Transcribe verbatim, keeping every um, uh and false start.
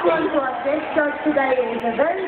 everyone to our guest judge today is a very